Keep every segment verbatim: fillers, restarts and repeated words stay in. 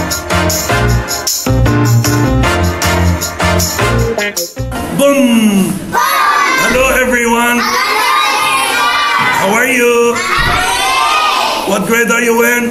Boom! Hello everyone! How are you? What grade are you in?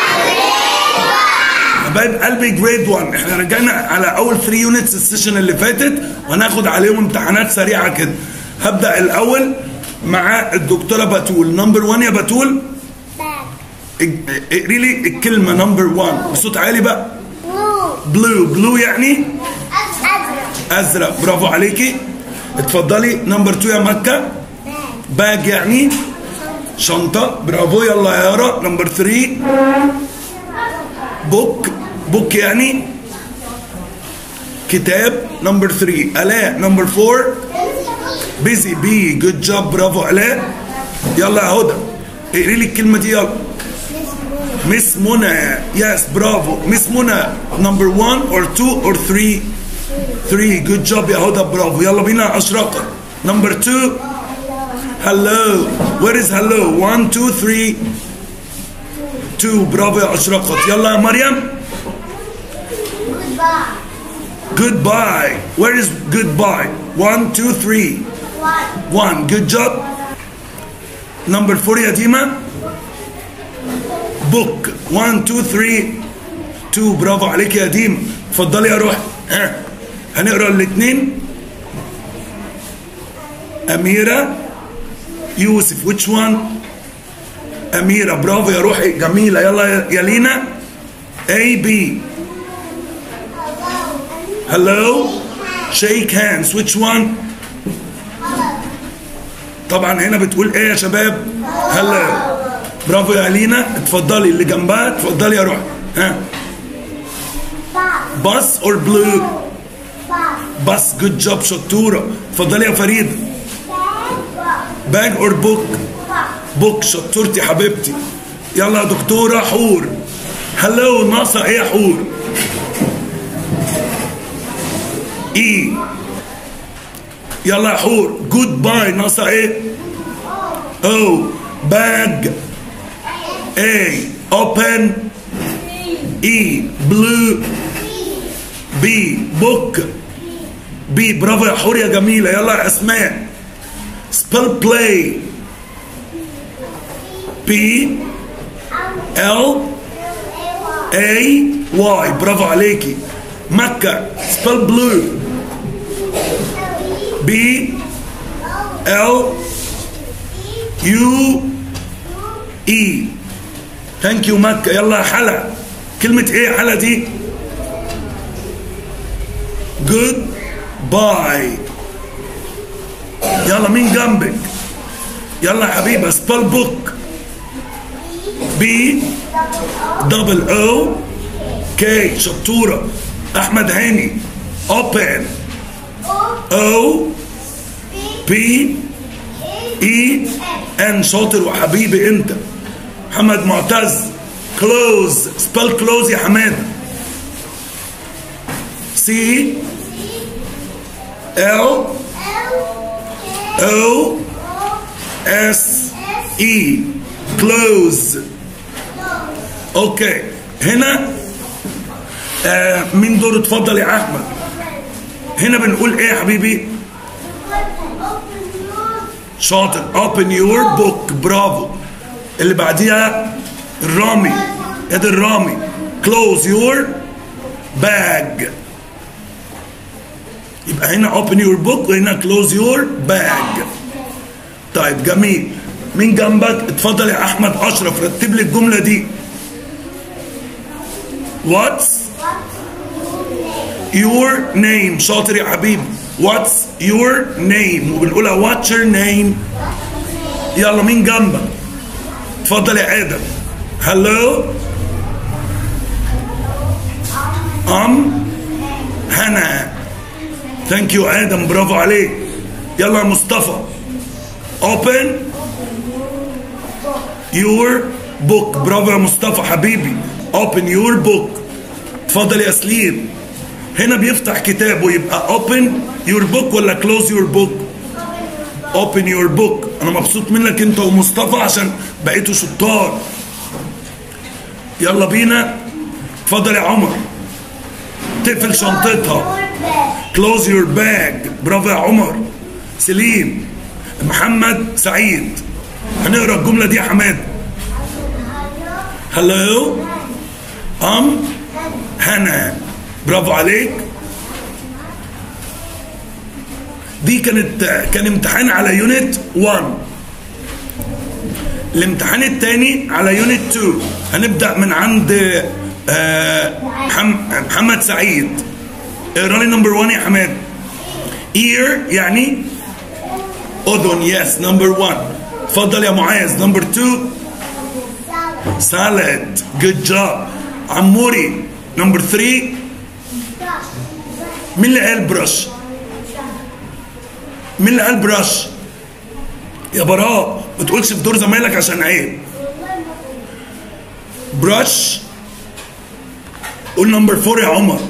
حبايب قلبي جريد واحد. احنا رجعنا على اول ثلاثة يونتس السيشن اللي فاتت وهناخد عليهم امتحانات سريعه كده. هبدا الاول مع الدكتوره بتول. نمبر واحد يا بتول. اقري لي الكلمه نمبر واحد بصوت عالي بقى. بلو. بلو يعني ازرق. برافو عليكي. اتفضلي. نمبر اتنين يا مكه. باج يعني شنطه. برافو. يلا يا يارا. نمبر ثلاثة. بوك. بوك يعني كتاب. نمبر ثلاثة. الاء. نمبر أربعة. بيزي. بي. جود جوب. برافو الاء. يلا يا هدى اقري لي الكلمه دي. يلا. مس منى. يس برافو مس منى. نمبر واحد or two or three. ثلاثة. جود جوب يا هدى. برافو. يلا بينا اشرقه. نمبر اتنين. هلو. وير از هلو؟ واحد اتنين ثلاثة. اتنين. برافو يا اشرقت. يلا يا مريم. جود باي. وير از جود باي؟ واحد اتنين ثلاثة. واحد. جود جوب. نمبر أربعة يا ديما. بوك. واحد اتنين ثلاثة. اتنين. برافو عليك يا ديما. اتفضلي يا روحي. ها هنقرا الاثنين. أميرة. يوسف. which one؟ أميرة. برافو يا روحي. جميلة. يلا يا لينا. A B. hello. shake hands. which one؟ طبعا هنا بتقول ايه يا شباب؟ hello. برافو يا لينا. اتفضلي اللي جنبها. اتفضلي يا روحي. ها باص اور بلو؟ باص. جود جوب. شطورة. اتفضلي يا فريدة. باج اور بوك؟ بوك. شطورتي حبيبتي. يلا يا دكتورة. حور. هلو. ناقصة ايه يا حور؟ اي. يلا يا حور. جود باي. ناقصة ايه؟ او. باج. اي. اوبن. اي. بلو. بي. بوك. بي. برافو يا حور يا جميلة. يلا يا اسماء. سبيل بلاي. بي ال اي واي. برافو عليكي. مكة. سبيل بلو. بي ال يو اي. ثانك يو مكة. يلا يا حلا. كلمة ايه يا حلا دي؟ جود باي. يلا مين جنبك؟ يلا يا حبيبه. سبيل بوك. بي دبل او كي. شطوره. احمد هاني. اوبن. او بي اي ان. شاطر وحبيبي انت. محمد معتز. كلوز. سبيل كلوز يا حماده. سي ال او اس اي. كلوز. اوكي. هنا آه مين دور؟ اتفضل يا احمد. هنا بنقول ايه يا حبيبي؟ شاطر. open your book. برافو. اللي بعديها الرامي. ادي الرامي. close your bag. يبقى هنا open your book وهنا close your bag. طيب جميل. مين جنبك؟ اتفضل يا احمد اشرف. رتب لي الجمله دي. What's your name؟ شاطر يا حبيبي. What's your name؟ وبنقولها what's your name؟ يلا مين جنبك؟ اتفضل يا ادم. Hello. أم هنا. ثانك يو ادم. برافو عليك. يلا يا مصطفى. open your book. برافو يا مصطفى حبيبي. open your book. اتفضل يا سليم. هنا بيفتح كتابه يبقى open your book ولا close your book؟ open your book. انا مبسوط منك انت ومصطفى عشان بقيتوا شطار. يلا بينا. اتفضل يا عمر. تقفل شنطتها. close your bag. برافو يا عمر. سليم. محمد سعيد. هنقرا الجملة دي يا حماد. hello I'm هنا. برافو عليك. دي كانت كان امتحان على يونت واحد. الامتحان الثاني على يونت اتنين. هنبدأ من عند آه محمد سعيد. اقرا لي نمبر واحد يا حماد. ear يعني أذن. يس نمبر واحد. اتفضل يا معاذ. نمبر اتنين salad. good job. عموري. نمبر ثلاثة مين اللي قال برش؟ مين اللي قال برش؟ يا براء ما تقولش في دور زمايلك عشان عيب. برش. قول نمبر أربعة يا عمر.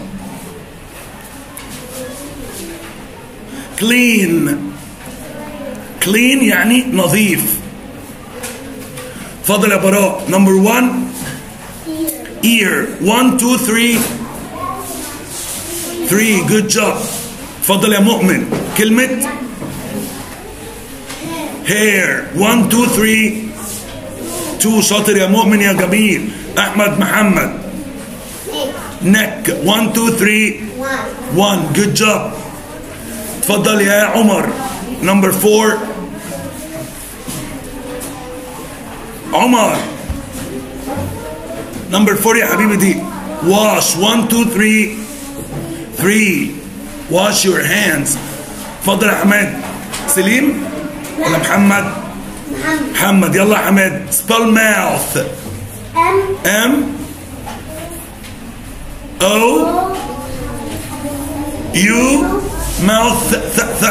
clean. clean يعني نظيف. اتفضل يا براء. نمبر واحد ear. واحد اتنين ثلاثة. ثلاثة good job. اتفضل يا مؤمن. كلمة hair. واحد اتنين ثلاثة. اتنين شاطر يا مؤمن يا جميل. أحمد محمد. neck. واحد اتنين ثلاثة. واحد good job. اتفضل يا عمر. نمبر أربعة عمر. نمبر أربعة يا حبيبي دي wash. واحد اتنين ثلاثة. ثلاثة wash your hands. اتفضل يا حماد. سليم ولا محمد؟ محمد. يلا يا حماد. spell mouth. M O U mouth. ث ث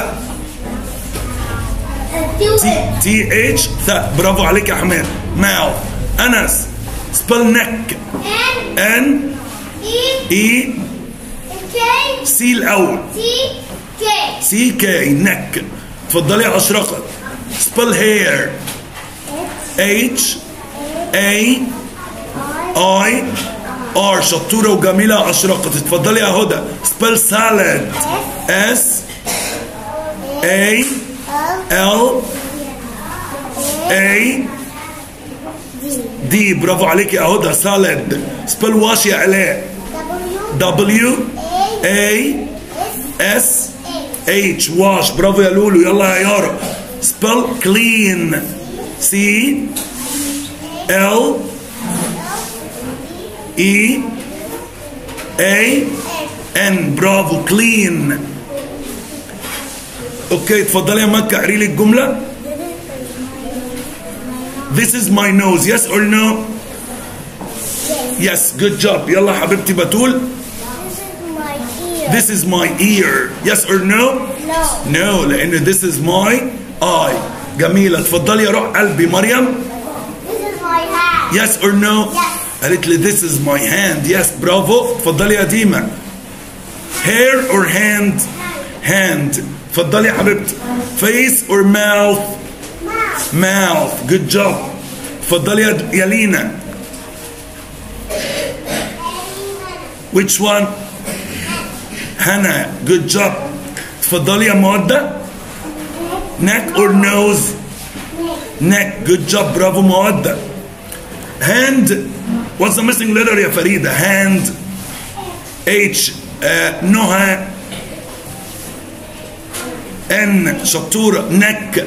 تي اتش ث. برافو عليك يا حماد. mouth. أنس. spell neck. N E سي الأول. سي كي neck. اتفضلي يا أشرقت. spell hair. H A I R. شطورة وجميلة أشرقت. اتفضلي يا هدى. spell salad. S A L A D. برافو عليك يا هدى. salad. spell wash يا علاء. W A S H wash. برافو يا لولو. يلا يا يارا. spell clean. C L E A N. برافو clean. اوكي اتفضلي يا مكة. اقري لي الجملة. This is my nose. Yes or no? Yes. Good job. يلا حبيبتي بتول. This is my ear. Yes or no? No. No لأن this is my eye. جميلة. اتفضلي يا روح قلبي. مريم. This is my hand. Yes or no? Yes. قالت لي this is my hand. Yes برافو. اتفضلي يا ديما. hair or hand? hand. اتفضلي يا حبيبتي. face or mouth? Mouth. mouth. good job. اتفضلي يا يا لينا. which one? هنا. good job. اتفضلي يا مودة. neck or nose? neck. good job. برافو مودة. hand. what's the missing letter يا فريدة? hand. H. uh, نهى. N. شطورة. neck.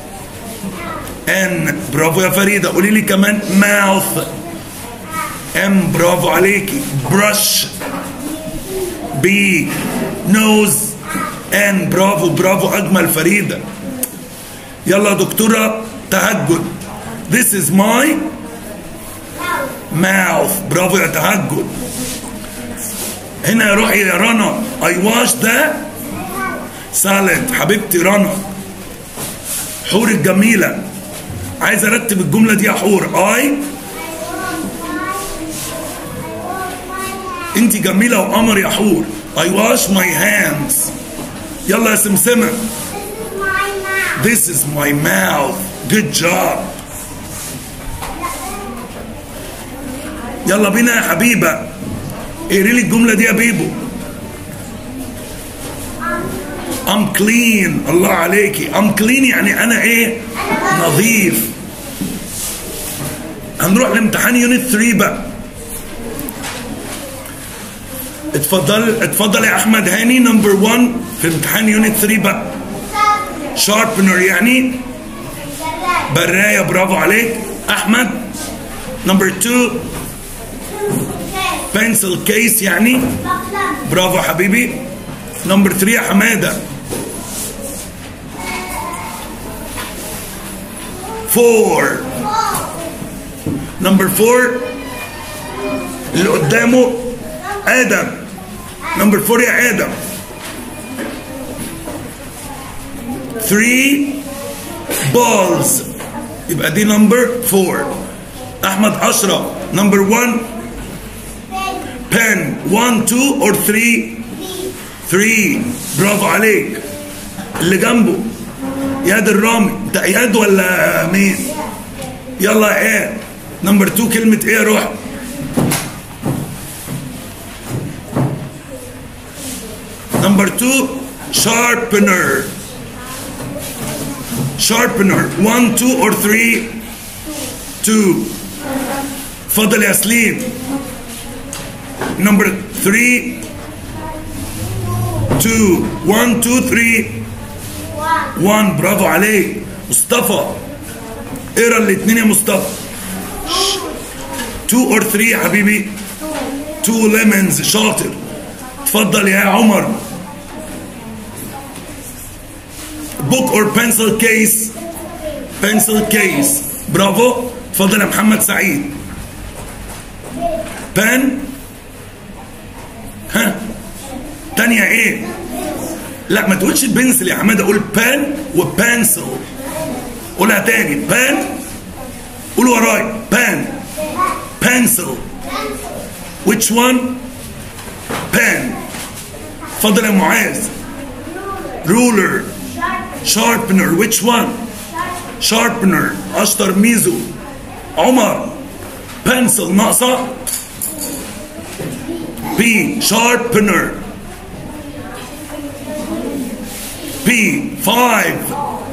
N. برافو يا فريدة. قولي لي كمان mouth. M. برافو عليكي. brush. B. nose. N. برافو برافو أجمل فريدة. يلا دكتورة تهجد. This is my mouth. برافو يا تهجد. هنا يا روحي يا رنا. I wash the salad. حبيبتي رنا. حور الجميلة. عايز ارتب الجملة دي يا حور. I انت جميلة وقمر يا حور. I wash my hands. يلا يا سمسمة. This is my mouth. Good job. يلا بينا يا حبيبة. اقري لي الجملة دي يا بيبو. I'm clean. الله عليكي. I'm clean يعني أنا إيه؟ نظيف. هنروح لامتحان يونت ثلاثة بقى. اتفضل اتفضل يا أحمد هاني نمبر واحد في امتحان يونت ثلاثة بقى. sharpener يعني براية. برافو عليك أحمد. نمبر اتنين pencil case يعني برافو حبيبي. نمبر ثلاثة يا حمادة. four. نمبر four اللي قدامه آدم. نمبر four يا آدم. three balls يبقى دي نمبر four. أحمد عشرة. نمبر one pen. one two or three three. برافو عليك. اللي جنبه اياد الرامي. انت اياد ولا مين؟ يلا يا اياد. نمبر اتنين كلمة ايه يا روح؟ نمبر اتنين sharpener. sharpener. one two or three two. اتفضل يا سليم. نمبر three two. one two three one. برافو عليك. مصطفى اقرا الاثنين يا مصطفى. two or three يا حبيبي. two lemons. شاطر. اتفضل يا عمر. book or pencil case. pencil case. برافو. اتفضل يا محمد سعيد. pen. ها تانية ايه؟ لا ما تقولش بنسل يا حماده. قول بان وبانسل. قولها تاني. بان. قول وراي. بان. بانسل. which one؟ بان. اتفضل يا معاذ. رولر. sharpener. which one؟ sharpener. اشطر ميزو. عمر. بانسل ناقصه. B. sharpener. P. five.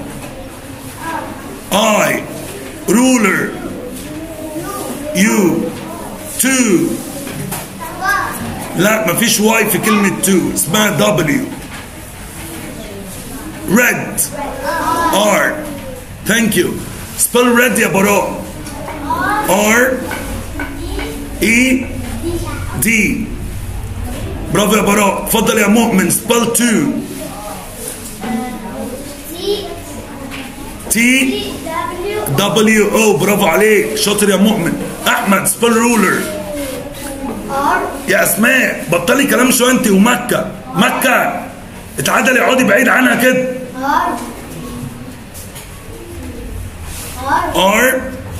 I. ruler. U. two. لا مفيش واي في كلمة two. اسمها W. red. R. thank you. spell red يا براء. R. E. D. برافو يا براء. اتفضل يا مؤمن. spell two. T W O. برافو عليك. شاطر يا مؤمن. احمد spell ruler. يا اسماء بطلي كلام شويه انت ومكه. مكه اتعدلي اقعدي بعيد عنها كده. R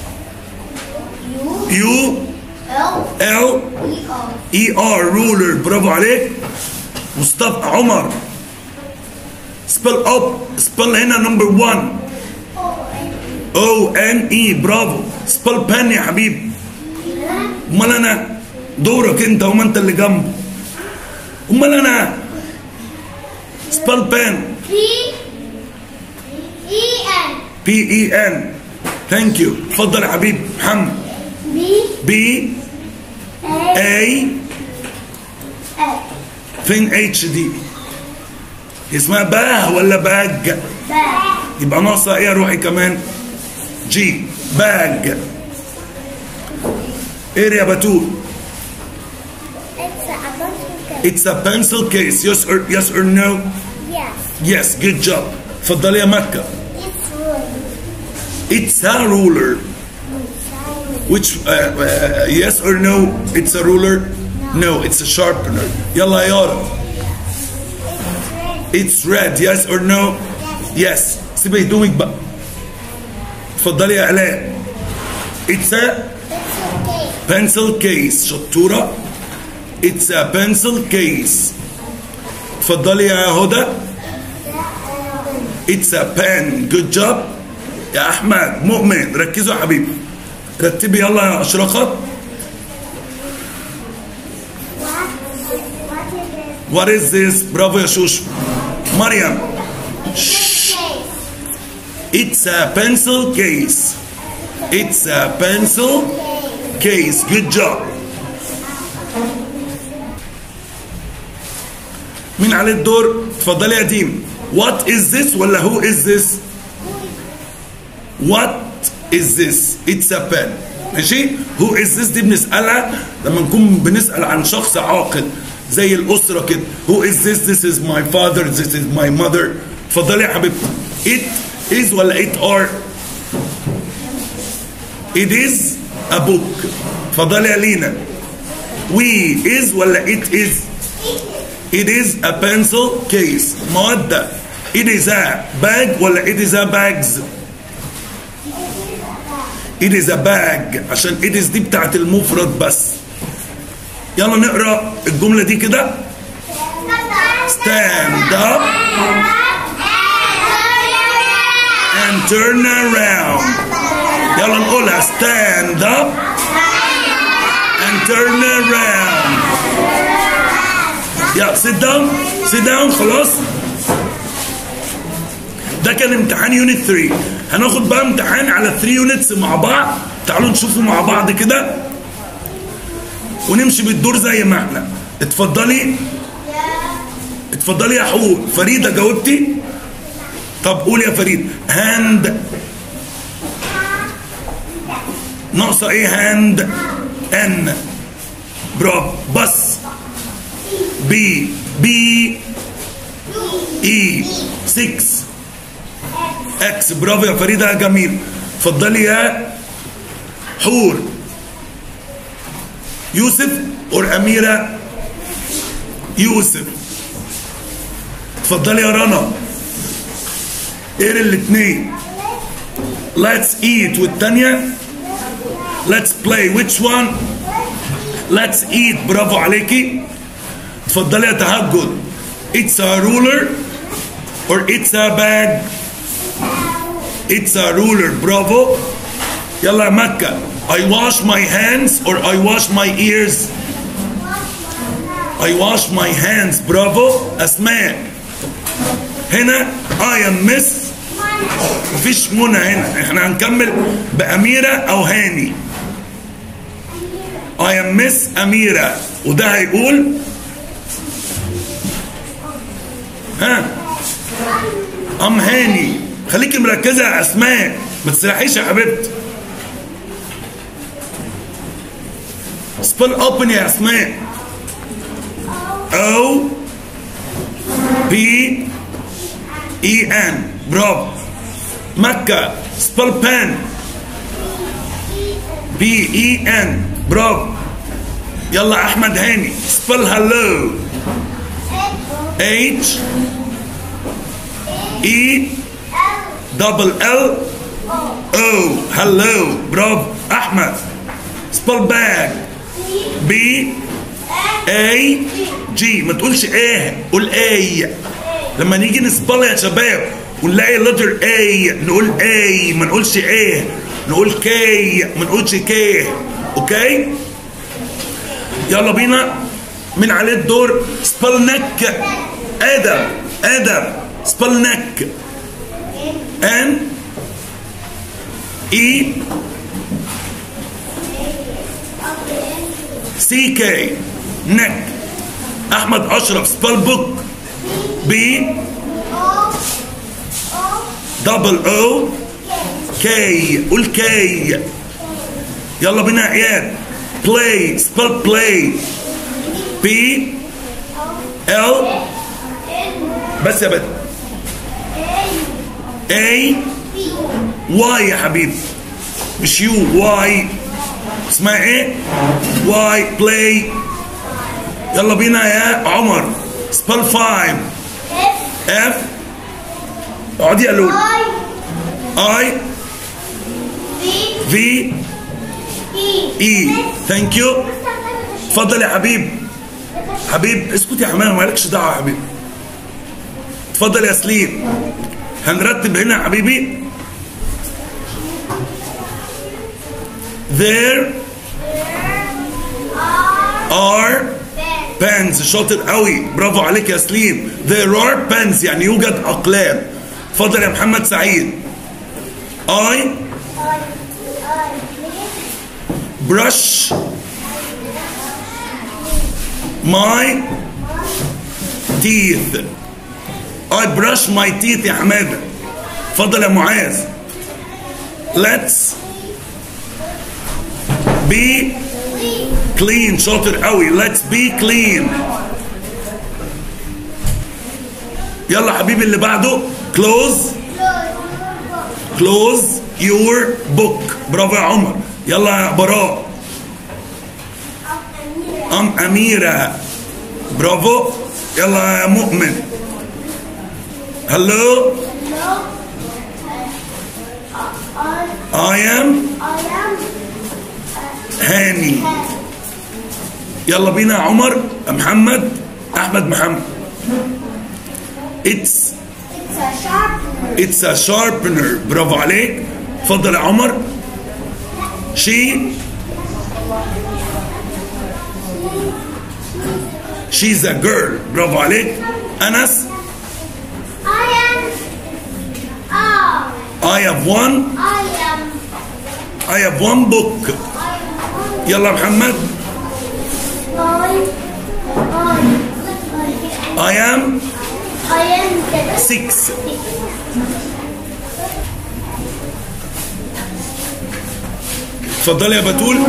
U L E R. ruler. برافو عليك. مصطفى عمر spell up. spell هنا نمبر one. O N E. برافو. spell pen يا حبيبي. امال انا؟ دورك انت وما انت اللي جنبه. امال انا؟ spell pen. P E N. P E N. thank you. اتفضل يا حبيبي محمد. B B A. فين اتش دي؟ اسمها باه ولا باج؟ باج. يبقى ناقصه ايه يا روحي كمان؟ جي. باج. ايه يا بتول؟ It's a pencil case. It's a pencil case. Yes or yes or no? Yes. Yes. Good job. اتفضلي يا مكة. It's ruler. It's a ruler. Which uh, uh, yes or no? It's a ruler. No. It's a sharpener. يلا يا يارا. It's red. Yes or no? Yes. سيبي هدومك بقى. اتفضلي يا آلاء. It's a pencil case. شطورة. It's a pencil case. اتفضلي يا هدى. It's a pen. Good job. يا أحمد مؤمن ركزوا يا حبيبي. رتبي يلا يا أشرقة. What is this? برافو يا شوشو. مريم. It's a pencil case. It's a pencil case. Good job. مين عليه الدور؟ اتفضلي يا ديم. What is this ولا who is this؟ What is this؟ It's a pen. ماشي؟ Who is this دي بنسألها لما نكون بنسأل عن شخص عاقل زي الأسرة كده. Who is this؟ This is my father. This is my mother. اتفضلي يا حبيبتي. It is ولا it are؟ It is a book. اتفضلي يا لينا. We is ولا it is؟ It is a pencil case. مودة. It is a bag ولا it is a bags؟ It is a bag عشان it is دي بتاعت المفرد بس. يلا نقرا الجملة دي كده. Stand up and turn around. يلا نقولها. Stand up and turn around. يلا sit down sit down خلاص. ده كان امتحان يونت ثلاثة. هناخد بقى امتحان على ثلاثة يونتس مع بعض. تعالوا نشوفوا مع بعض كده ونمشي بالدور زي ما احنا. اتفضلي اتفضلي يا حور. فريدة جاوبتي؟ طب قول يا فريد. هاند ناقصة ايه؟ هاند ان. برافو. بس بي بي اي ستة اكس. برافو يا فريدة يا جميل. اتفضلي يا حور. يوسف اور أميرة؟ يوسف. اتفضلي يا رنا. ايه الاتنين؟ Let's eat والتانية Let's play. Which one؟ Let's eat. برافو عليكي. اتفضلي يا تهجد. It's a ruler or it's a bag؟ It's a ruler. برافو. يلا يا مكة. I wash my hands or I wash my ears؟ I wash my hands. برافو. أسماء. هنا I am miss. مفيش منى هنا. احنا هنكمل بأميرة أو هاني. I am miss أميرة. وده هيقول ها أم هاني. خليكي مركزة يا أسماء. ما تسرحيش يا حبيبتي. سبيل اوبن يا أسماء. O P E N. برافو. مكة. سبيل بان. B E N. برافو. يلا أحمد هاني. سبيل هلو. H E double L O. هلو. برافو. أحمد. سبيل باج. B A G. ما تقولش ايه. قول اي. لما نيجي نسبل يا شباب ونلاقي letter A نقول A. ما نقولش ايه. نقول K. ما نقولش K. اوكي. يلا بينا. من عليه الدور؟ سبل نك. ادم. ادم. سبل نك. N E C K. نك. احمد اشرف. سبل بوك. B double O K. قول K. يلا بينا يا عيال. play. سبل play. B L بس يا بدر. A Y يا حبيبي مش يو. Y اسمها ايه؟ Y play. يلا بينا يا عمر. سبل five. F اقعدي يا لولو. I V E. ثانك يو. اتفضل يا حبيب. حبيب اسكت يا حمام. مالكش دعوه يا حبيب. اتفضل يا سليم. هنرتب هنا يا حبيبي. There are pens شاطر قوي برافو عليك يا سليم. there are pens يعني يوجد أقلام. اتفضل يا محمد سعيد. I I I brush my teeth. I brush my teeth يا حمادة. اتفضل يا معاذ. let's be clean شاطر قوي. let's be clean. يلا حبيبي اللي بعده. close close your book. برافو يا عمر. يلا يا براء. ام اميره برافو. يلا يا مؤمن. هلو. I am هاني. يلا بينا يا عمر. محمد احمد محمد. it's It's a sharpener. it's a sharpener. برافو عليك. اتفضل يا عمر. she she's a girl. برافو عليك. أنس. I am. Oh. I have one I am. I have one book. I am. يلا محمد. I. I. I am I am the six. اتفضلي يا بتول.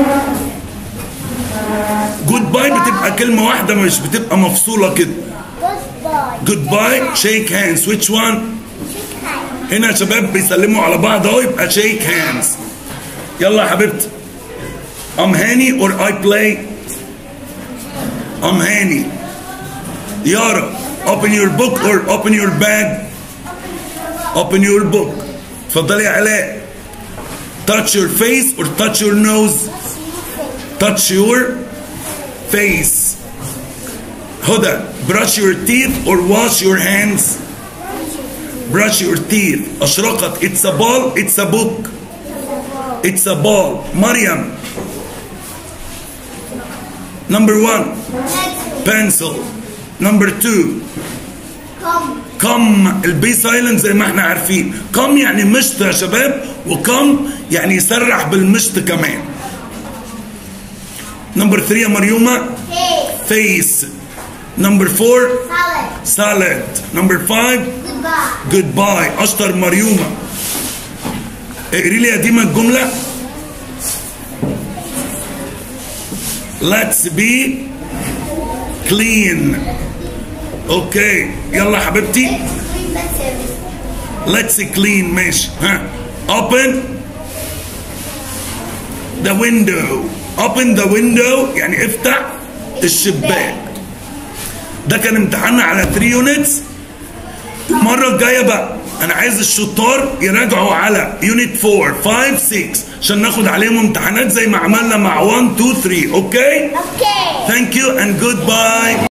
جود باي بتبقى كلمة واحدة مش بتبقى مفصولة كده. Goodbye. جود باي shake hands. which one؟ Shake hands. هنا يا شباب بيسلموا على بعض اهو يبقى shake hands. يلا يا حبيبتي. I'm هاني or I play. I'm هاني. يارا open your book or open your bag. open your book. اتفضلي يا علاء. touch your face or touch your nose. touch your face. هدى brush your teeth or wash your hands. brush your teeth. أشرقت it's a ball it's a book. it's a ball. مريم. number one pencil. number two Come. come. البي سايلنت زي ما احنا عارفين. come يعني مشط يا شباب وكم يعني يسرح بالمشط كمان. نمبر ثلاثة يا مريومة Face. face. نمبر فور Salad. salad. نمبر فايف Goodbye. goodbye. اشطر مريومة. اقري لي يا ديما الجملة. let's be clean. اوكي يلا حبيبتي. Clean pencils. let's clean ماشي. ها open the window. open the window يعني افتح الشباك. ده كان امتحاننا على ثلاثة يونتس. المرة الجاية بقى أنا عايز الشطار يراجعوا على يونت أربعة خمسة ستة عشان ناخد عليهم امتحانات زي ما عملنا مع واحد اتنين تلاتة. أوكي؟ Okay. Thank you and goodbye.